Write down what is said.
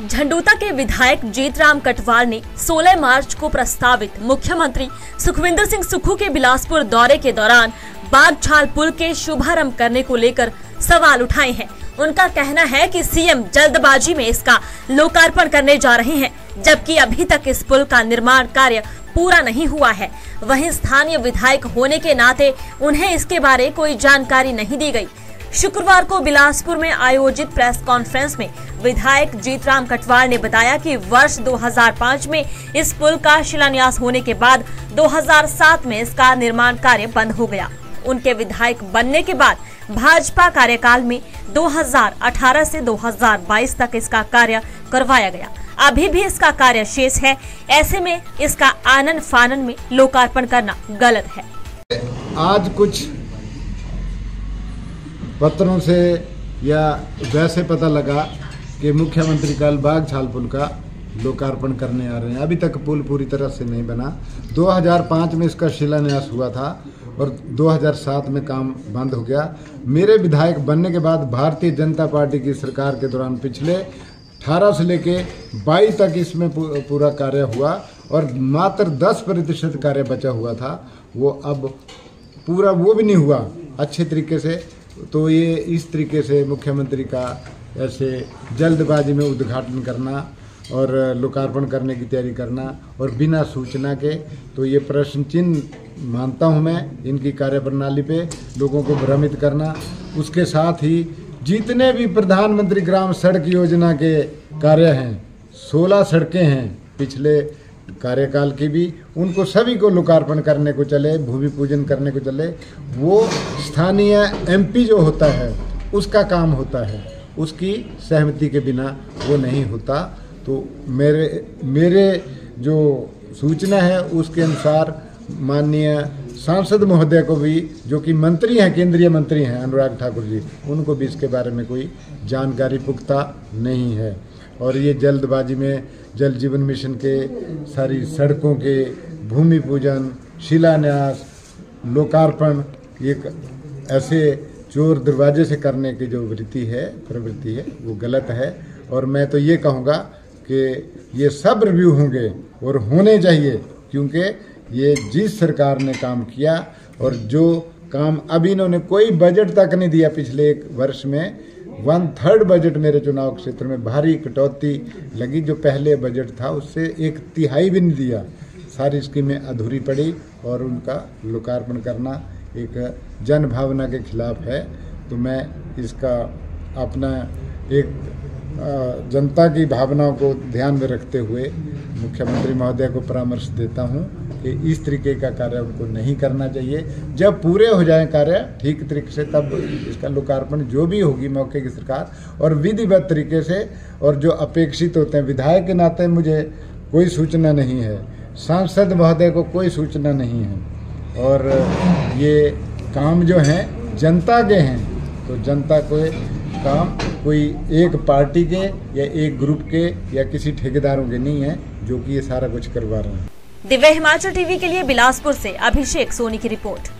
झंडूता के विधायक जीतराम कटवाल ने 16 मार्च को प्रस्तावित मुख्यमंत्री सुखविंदर सिंह सुक्खू के बिलासपुर दौरे के दौरान बागछाल पुल के शुभारंभ करने को लेकर सवाल उठाए हैं। उनका कहना है कि सीएम जल्दबाजी में इसका लोकार्पण करने जा रहे हैं, जबकि अभी तक इस पुल का निर्माण कार्य पूरा नहीं हुआ है। वहीं स्थानीय विधायक होने के नाते उन्हें इसके बारे कोई जानकारी नहीं दी गई। शुक्रवार को बिलासपुर में आयोजित प्रेस कॉन्फ्रेंस में विधायक जीतराम कटवाल ने बताया कि वर्ष 2005 में इस पुल का शिलान्यास होने के बाद 2007 में इसका निर्माण कार्य बंद हो गया। उनके विधायक बनने के बाद भाजपा कार्यकाल में 2018 से 2022 तक इसका कार्य करवाया गया। अभी भी इसका कार्य शेष है। ऐसे में इसका आनन फानन में लोकार्पण करना गलत है। आज कुछ पत्रों से या वैसे पता लगा कि मुख्यमंत्री कल बागछाल पुल का लोकार्पण करने आ रहे हैं। अभी तक पुल पूरी तरह से नहीं बना। 2005 में इसका शिलान्यास हुआ था और 2007 में काम बंद हो गया। मेरे विधायक बनने के बाद भारतीय जनता पार्टी की सरकार के दौरान पिछले 18 से लेके 22 तक इसमें पूरा कार्य हुआ और मात्र 10% कार्य बचा हुआ था। वो अब पूरा वो भी नहीं हुआ अच्छे तरीके से। तो ये इस तरीके से मुख्यमंत्री का ऐसे जल्दबाजी में उद्घाटन करना और लोकार्पण करने की तैयारी करना और बिना सूचना के, तो ये प्रश्न चिन्ह मानता हूँ मैं इनकी कार्यप्रणाली पे। लोगों को भ्रमित करना, उसके साथ ही जितने भी प्रधानमंत्री ग्राम सड़क योजना के कार्य हैं, 16 सड़कें हैं पिछले कार्यकाल की भी, उनको सभी को लोकार्पण करने को चले, भूमि पूजन करने को चले। वो स्थानीय एमपी जो होता है उसका काम होता है, उसकी सहमति के बिना वो नहीं होता। तो मेरे जो सूचना है उसके अनुसार माननीय सांसद महोदय को भी, जो कि मंत्री हैं, केंद्रीय मंत्री हैं अनुराग ठाकुर जी, उनको भी इसके बारे में कोई जानकारी पुख्ता नहीं है। और ये जल्दबाजी में जल जीवन मिशन के सारी सड़कों के भूमि पूजन, शिलान्यास, लोकार्पण, ये ऐसे चोर दरवाजे से करने की जो प्रवृत्ति है वो गलत है। और मैं तो ये कहूँगा कि ये सब रिव्यू होंगे और होने चाहिए, क्योंकि ये जिस सरकार ने काम किया और जो काम अभी इन्होंने कोई बजट तक नहीं दिया पिछले एक वर्ष में, 1/3 बजट मेरे चुनाव क्षेत्र में भारी कटौती लगी। जो पहले बजट था उससे 1/3 भी नहीं दिया। सारी स्कीमें अधूरी पड़ी और उनका लोकार्पण करना एक जन भावना के खिलाफ है। तो मैं इसका अपना एक जनता की भावनाओं को ध्यान में रखते हुए मुख्यमंत्री महोदय को परामर्श देता हूं कि इस तरीके का कार्य उनको नहीं करना चाहिए। जब पूरे हो जाए कार्य ठीक तरीके से, तब इसका लोकार्पण जो भी होगी मौके की सरकार और विधिवत तरीके से, और जो अपेक्षित होते हैं। विधायक के नाते मुझे कोई सूचना नहीं है, सांसद महोदय को कोई सूचना नहीं है, और ये काम जो हैं जनता के हैं, तो जनता को काम कोई एक पार्टी के या एक ग्रुप के या किसी ठेकेदारों के नहीं है जो कि ये सारा कुछ करवा रहे हैं। दिव्य हिमाचल टीवी के लिए बिलासपुर से अभिषेक सोनी की रिपोर्ट।